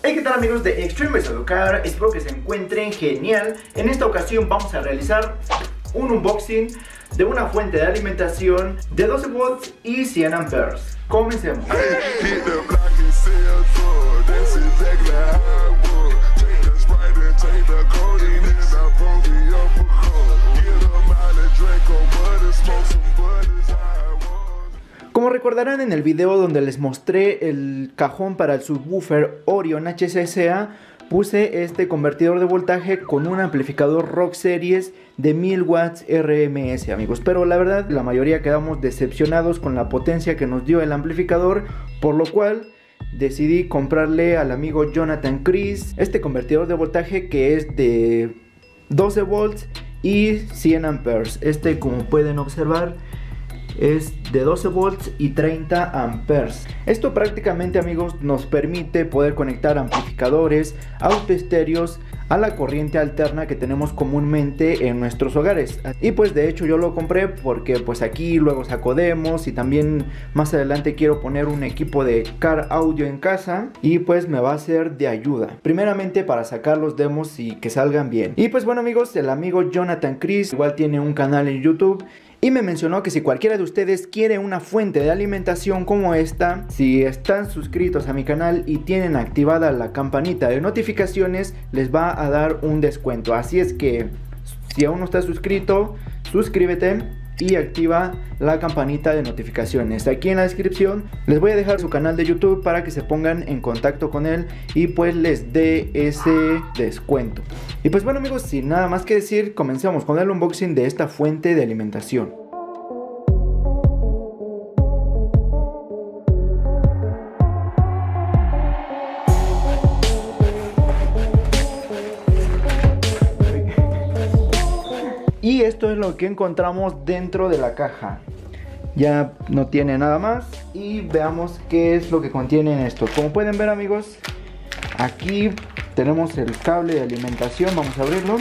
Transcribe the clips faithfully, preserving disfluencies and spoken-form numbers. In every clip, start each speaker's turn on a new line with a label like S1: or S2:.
S1: Hey, ¿qué tal amigos de Extreme Versado Car? Espero que se encuentren genial. En esta ocasión vamos a realizar un unboxing de una fuente de alimentación de doce volts y cien amperes. Comencemos. Como recordarán en el video donde les mostré el cajón para el subwoofer Orion H C S A, puse este convertidor de voltaje con un amplificador Rock Series de mil watts R M S, amigos. Pero la verdad, la mayoría quedamos decepcionados con la potencia que nos dio el amplificador, por lo cual decidí comprarle al amigo Jonathan Chris este convertidor de voltaje que es de doce volts y cien amperes. Este, como pueden observar, es de doce volts y treinta amperes. Esto prácticamente, amigos, nos permite poder conectar amplificadores, autoestéreos a la corriente alterna que tenemos comúnmente en nuestros hogares. Y pues de hecho yo lo compré porque pues aquí luego saco demos y también más adelante quiero poner un equipo de car audio en casa y pues me va a ser de ayuda, primeramente para sacar los demos y que salgan bien. Y pues bueno, amigos, el amigo Jonathan Chris igual tiene un canal en YouTube y me mencionó que si cualquiera de ustedes quiere una fuente de alimentación como esta, si están suscritos a mi canal y tienen activada la campanita de notificaciones, les va a dar un descuento. Así es que si aún no estás suscrito, suscríbete y activa la campanita de notificaciones. Aquí en la descripción les voy a dejar su canal de YouTube para que se pongan en contacto con él y pues les dé ese descuento. Y pues bueno, amigos, sin nada más que decir, comencemos con el unboxing de esta fuente de alimentación. Y esto es lo que encontramos dentro de la caja. Ya no tiene nada más. Y veamos qué es lo que contiene esto. Como pueden ver, amigos, aquí tenemos el cable de alimentación. Vamos a abrirlo.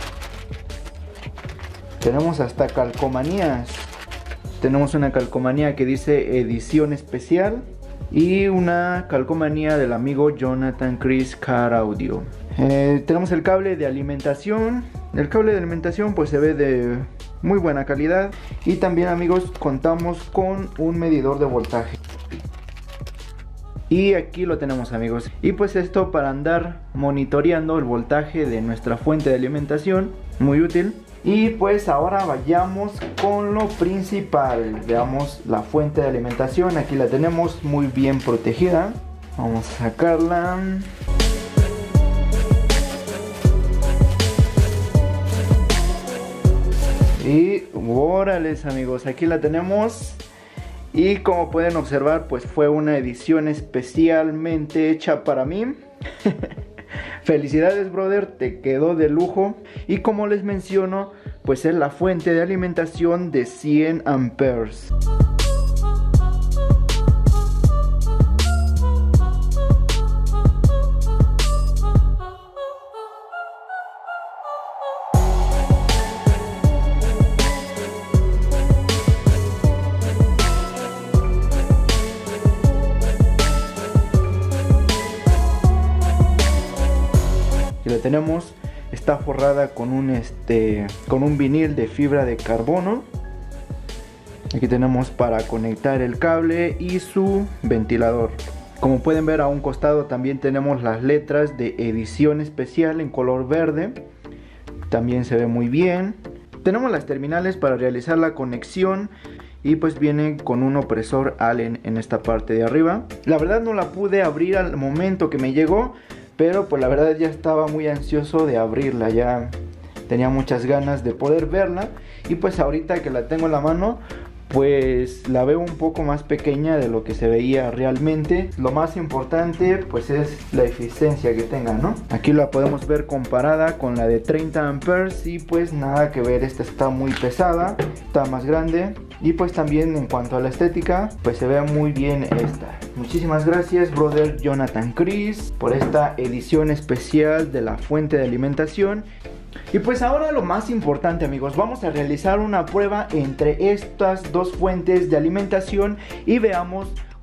S1: Tenemos hasta calcomanías. Tenemos una calcomanía que dice edición especial y una calcomanía del amigo Jonathan Chris Car Audio. Eh, tenemos el cable de alimentación. El cable de alimentación pues se ve de muy buena calidad. Y también, amigos, contamos con un medidor de voltaje. Y aquí lo tenemos, amigos. Y pues esto para andar monitoreando el voltaje de nuestra fuente de alimentación. Muy útil. Y pues ahora vayamos con lo principal. Veamos la fuente de alimentación. Aquí la tenemos muy bien protegida. Vamos a sacarla. Y órales, amigos, aquí la tenemos. Y como pueden observar, pues fue una edición especialmente hecha para mí. Felicidades, brother, te quedó de lujo. Y como les menciono, pues es la fuente de alimentación de cien amperes. La tenemos, está forrada con un este con un vinil de fibra de carbono. Aquí tenemos para conectar el cable y su ventilador. Como pueden ver, a un costado también tenemos las letras de edición especial en color verde. También se ve muy bien. Tenemos las terminales para realizar la conexión. Y pues viene con un opresor Allen en esta parte de arriba. La verdad no la pude abrir al momento que me llegó, pero pues la verdad ya estaba muy ansioso de abrirla, ya tenía muchas ganas de poder verla. Y pues ahorita que la tengo en la mano, pues la veo un poco más pequeña de lo que se veía realmente. Lo más importante pues es la eficiencia que tenga, ¿no? Aquí la podemos ver comparada con la de treinta amperes y pues nada que ver, esta está muy pesada, está más grande. Y pues también en cuanto a la estética, pues se ve muy bien esta. Muchísimas gracias, brother Jonathan Chris, por esta edición especial de la fuente de alimentación. Y pues ahora lo más importante, amigos, vamos a realizar una prueba entre estas dos fuentes de alimentación y veamos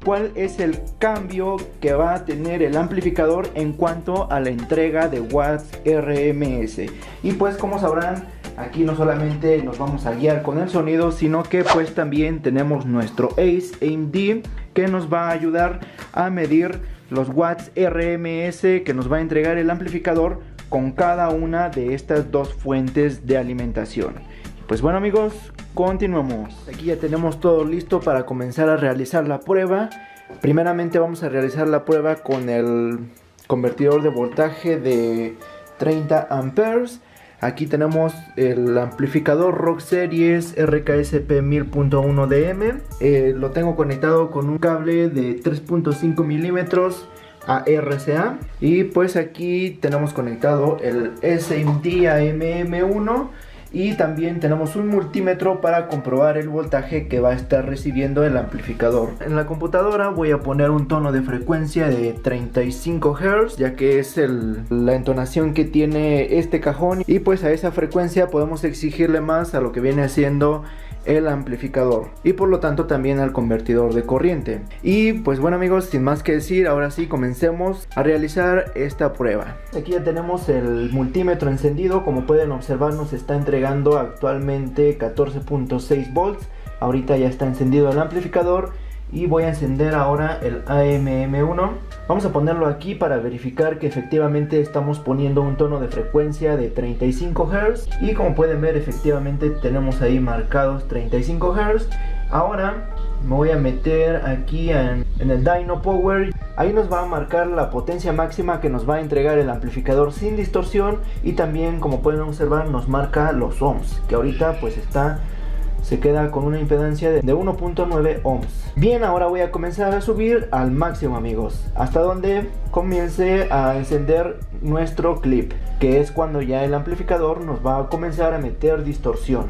S1: cuál es el cambio que va a tener el amplificador en cuanto a la entrega de watts R M S. Y pues como sabrán, aquí no solamente nos vamos a guiar con el sonido, sino que pues también tenemos nuestro Ace A M D que nos va a ayudar a medir los watts R M S que nos va a entregar el amplificador con cada una de estas dos fuentes de alimentación. Pues bueno amigos, continuamos. Aquí ya tenemos todo listo para comenzar a realizar la prueba. Primeramente vamos a realizar la prueba con el convertidor de voltaje de treinta amperes. Aquí tenemos el amplificador Rock Series R K S P mil punto uno D M. Eh, lo tengo conectado con un cable de tres punto cinco milímetros a R C A. Y pues aquí tenemos conectado el S M D a M M uno. Y también tenemos un multímetro para comprobar el voltaje que va a estar recibiendo el amplificador. En la computadora voy a poner un tono de frecuencia de treinta y cinco hertz, ya que es el, la entonación que tiene este cajón. Y pues a esa frecuencia podemos exigirle más a lo que viene haciendo el amplificador y por lo tanto también al convertidor de corriente. Y pues bueno amigos, sin más que decir, ahora sí comencemos a realizar esta prueba. Aquí ya tenemos el multímetro encendido. Como pueden observar, nos está entregando actualmente catorce punto seis volts. Ahorita ya está encendido el amplificador y voy a encender ahora el A M M uno. Vamos a ponerlo aquí para verificar que efectivamente estamos poniendo un tono de frecuencia de treinta y cinco hertz. Y como pueden ver, efectivamente tenemos ahí marcados treinta y cinco hertz. Ahora me voy a meter aquí en, en el Dyno Power. Ahí nos va a marcar la potencia máxima que nos va a entregar el amplificador sin distorsión. Y también, como pueden observar, nos marca los ohms, que ahorita pues está... se queda con una impedancia de uno punto nueve ohms. Bien, ahora voy a comenzar a subir al máximo amigos, hasta donde comience a encender nuestro clip, que es cuando ya el amplificador nos va a comenzar a meter distorsión.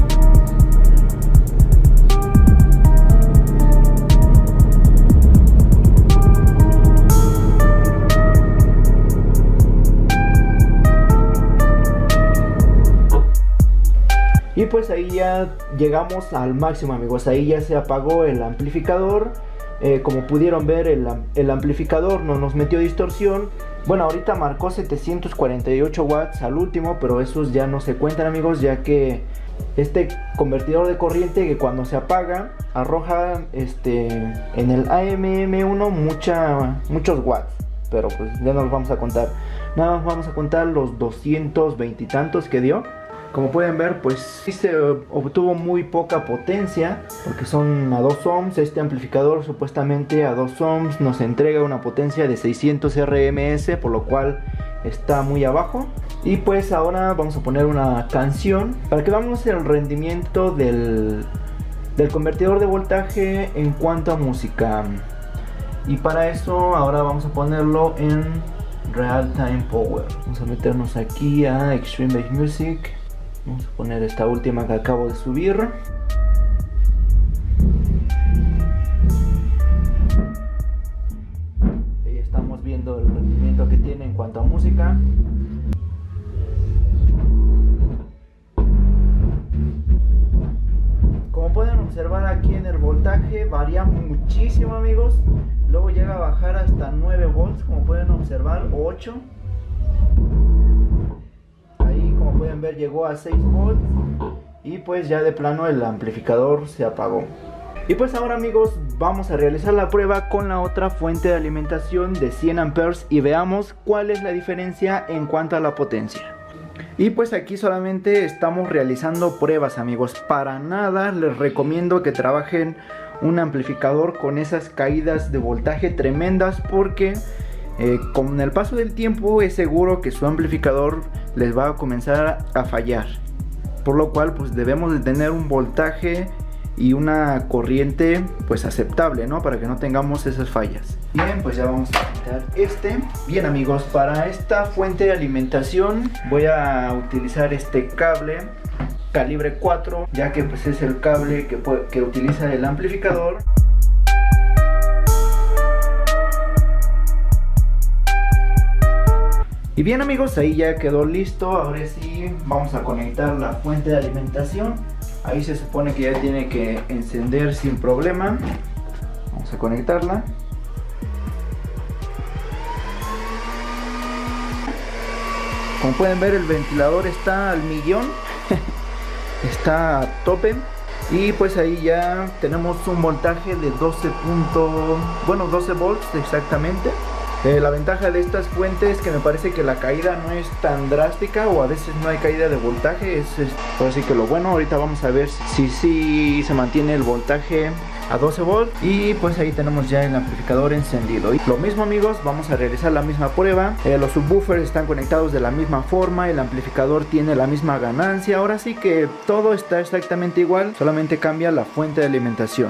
S1: Y pues ahí ya llegamos al máximo amigos, ahí ya se apagó el amplificador. Eh, como pudieron ver, el, el amplificador no nos metió distorsión. Bueno, ahorita marcó setecientos cuarenta y ocho watts al último, pero esos ya no se cuentan amigos, ya que este convertidor de corriente, que cuando se apaga arroja este, en el A M M uno mucha, muchos watts. Pero pues ya no los vamos a contar, nada más vamos a contar los doscientos veinte y tantos que dio. Como pueden ver, pues sí se obtuvo muy poca potencia, porque son a dos ohms. Este amplificador supuestamente a dos ohms nos entrega una potencia de seiscientos R M S, por lo cual está muy abajo. Y pues ahora vamos a poner una canción para que veamos el rendimiento del, del convertidor de voltaje en cuanto a música. Y para eso ahora vamos a ponerlo en Real Time Power. Vamos a meternos aquí a Extreme Bass Music. Vamos a poner esta última que acabo de subir. Ahí estamos viendo el rendimiento que tiene en cuanto a música. Como pueden observar, aquí en el voltaje varía muchísimo amigos. Luego llega a bajar hasta nueve volts, como pueden observar, o ocho. Como pueden ver, llegó a seis volts y pues ya de plano el amplificador se apagó. Y pues ahora amigos, vamos a realizar la prueba con la otra fuente de alimentación de cien amperes y veamos cuál es la diferencia en cuanto a la potencia. Y pues aquí solamente estamos realizando pruebas amigos, para nada les recomiendo que trabajen un amplificador con esas caídas de voltaje tremendas, porque Eh, con el paso del tiempo es seguro que su amplificador les va a comenzar a fallar, por lo cual pues debemos de tener un voltaje y una corriente pues aceptable, ¿no? Para que no tengamos esas fallas. Bien, pues ya vamos a quitar este. Bien amigos, para esta fuente de alimentación voy a utilizar este cable calibre cuatro, ya que pues es el cable que, que utiliza el amplificador. Y bien amigos, ahí ya quedó listo. Ahora sí vamos a conectar la fuente de alimentación. Ahí se supone que ya tiene que encender sin problema. Vamos Vamos a conectarla. Como pueden ver, el ventilador está al millón. Está a tope. Y pues ahí ya tenemos un voltaje de doce punto, bueno, doce volts exactamente. Eh, la ventaja de estas fuentes es que me parece que la caída no es tan drástica, o a veces no hay caída de voltaje. Es, es así que lo bueno. Ahorita vamos a ver si sí se mantiene el voltaje a doce volts. Y pues ahí tenemos ya el amplificador encendido. Y lo mismo, amigos, vamos a realizar la misma prueba. eh, Los subwoofers están conectados de la misma forma, el amplificador tiene la misma ganancia. Ahora sí que todo está exactamente igual, solamente cambia la fuente de alimentación.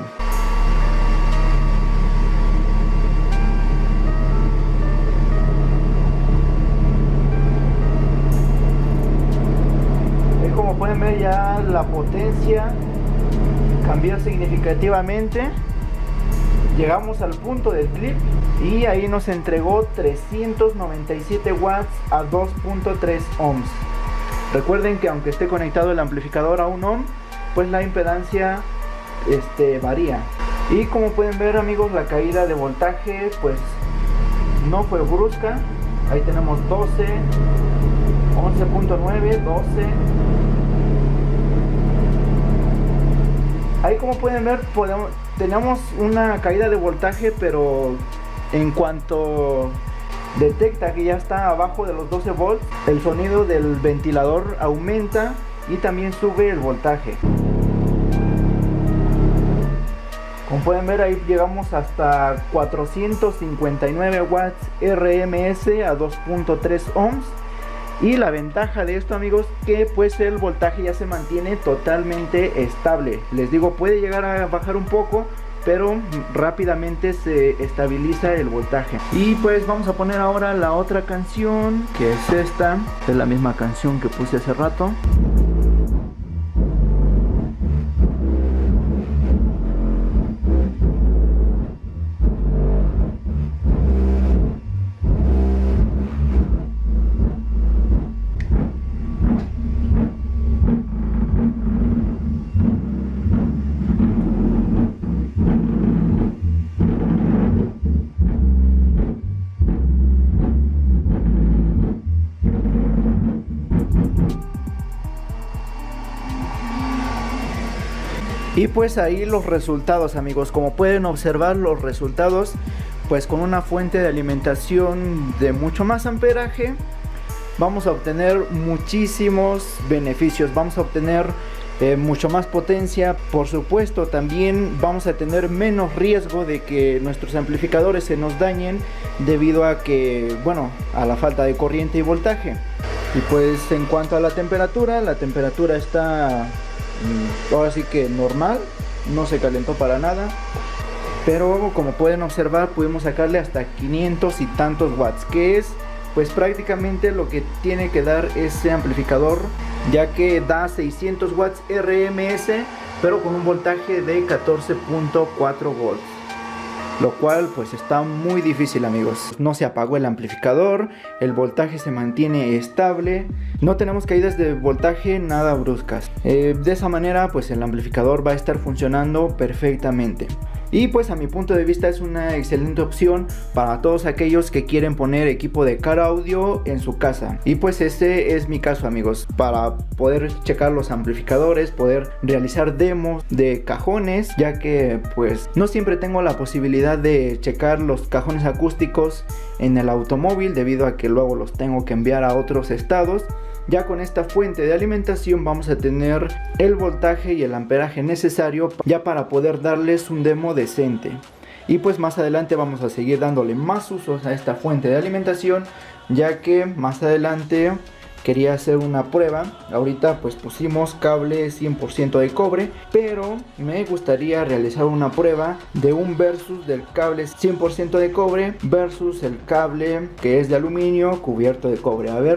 S1: Como pueden ver, ya la potencia cambió significativamente. Llegamos al punto del clip y ahí nos entregó trescientos noventa y siete watts a dos punto tres ohms. Recuerden que aunque esté conectado el amplificador a un ohm, pues la impedancia este, varía. Y como pueden ver, amigos, la caída de voltaje pues no fue brusca. Ahí tenemos doce, once punto nueve, doce. Ahí, como pueden ver, podemos, tenemos una caída de voltaje, pero en cuanto detecta que ya está abajo de los doce volts, el sonido del ventilador aumenta y también sube el voltaje. Como pueden ver, ahí llegamos hasta cuatrocientos cincuenta y nueve watts R M S a dos punto tres ohms. Y la ventaja de esto, amigos, que pues el voltaje ya se mantiene totalmente estable. Les digo, puede llegar a bajar un poco, pero rápidamente se estabiliza el voltaje. Y pues vamos a poner ahora la otra canción, que es esta. Es la misma canción que puse hace rato. Y pues ahí los resultados, amigos. Como pueden observar, los resultados, pues con una fuente de alimentación de mucho más amperaje, vamos a obtener muchísimos beneficios. Vamos a obtener eh, mucho más potencia. Por supuesto, también vamos a tener menos riesgo de que nuestros amplificadores se nos dañen debido a que, bueno, a la falta de corriente y voltaje. Y pues en cuanto a la temperatura, la temperatura está ahora sí que normal, no se calentó para nada, pero como pueden observar, pudimos sacarle hasta quinientos y tantos watts, que es pues prácticamente lo que tiene que dar ese amplificador, ya que da seiscientos watts R M S, pero con un voltaje de catorce punto cuatro volts. Lo cual pues está muy difícil, amigos. No se apagó el amplificador, el voltaje se mantiene estable, no tenemos caídas de voltaje nada bruscas. Eh, de esa manera pues el amplificador va a estar funcionando perfectamente. Y pues a mi punto de vista es una excelente opción para todos aquellos que quieren poner equipo de car audio en su casa. Y pues este es mi caso, amigos, para poder checar los amplificadores, poder realizar demos de cajones, ya que pues no siempre tengo la posibilidad de checar los cajones acústicos en el automóvil, debido a que luego los tengo que enviar a otros estados. Ya con esta fuente de alimentación vamos a tener el voltaje y el amperaje necesario ya para poder darles un demo decente. Y pues más adelante vamos a seguir dándole más usos a esta fuente de alimentación, ya que más adelante quería hacer una prueba. Ahorita pues pusimos cable cien por ciento de cobre, pero me gustaría realizar una prueba de un versus del cable cien por ciento de cobre versus el cable que es de aluminio cubierto de cobre. A ver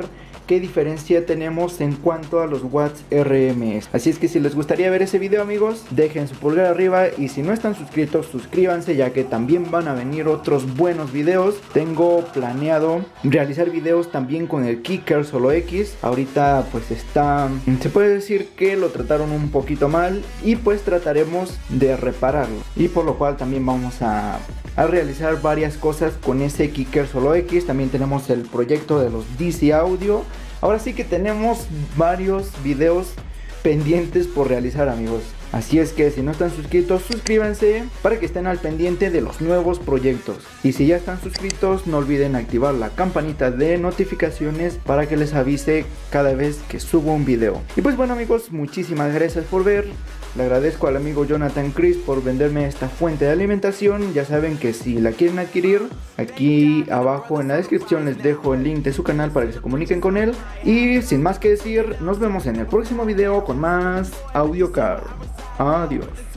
S1: qué diferencia tenemos en cuanto a los watts R M S. Así es que si les gustaría ver ese video, amigos, dejen su pulgar arriba, y si no están suscritos, suscríbanse, ya que también van a venir otros buenos videos. Tengo planeado realizar videos también con el Kicker Solo X. Ahorita pues está, se puede decir que lo trataron un poquito mal, y pues trataremos de repararlo, y por lo cual también vamos a a realizar varias cosas con ese Kicker Solo X. También tenemos el proyecto de los D C Audio. Ahora sí que tenemos varios videos pendientes por realizar, amigos. Así es que si no están suscritos, suscríbanse para que estén al pendiente de los nuevos proyectos. Y si ya están suscritos, no olviden activar la campanita de notificaciones para que les avise cada vez que subo un video. Y pues bueno, amigos, muchísimas gracias por ver. Le agradezco al amigo Jonathan Chris por venderme esta fuente de alimentación. Ya saben que si la quieren adquirir, aquí abajo en la descripción les dejo el link de su canal para que se comuniquen con él. Y sin más que decir, nos vemos en el próximo video con más AudioCar. Adiós.